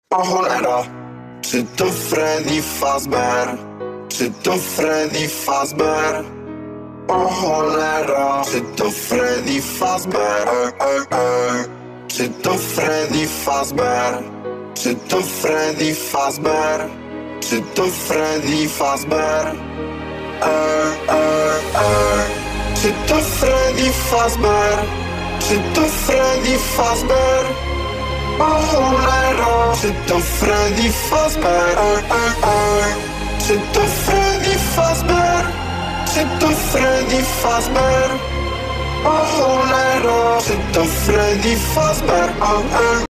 O cholera, czy to Freddy Fazbear? Czy to Freddy Fazbear? O cholera, czy to Freddy Fazbear? Czy to Freddy Fazbear? Czy to Freddy Fazbear? Czy to Freddy Fazbear? Czy to Freddy Fazbear? Czy to Freddy Fazbear? O cholera, czy to Freddy Fazbear? Czy to Freddy Fazbear? Czy to Freddy Fazbear? O cholera, czy to Freddy Fazbear?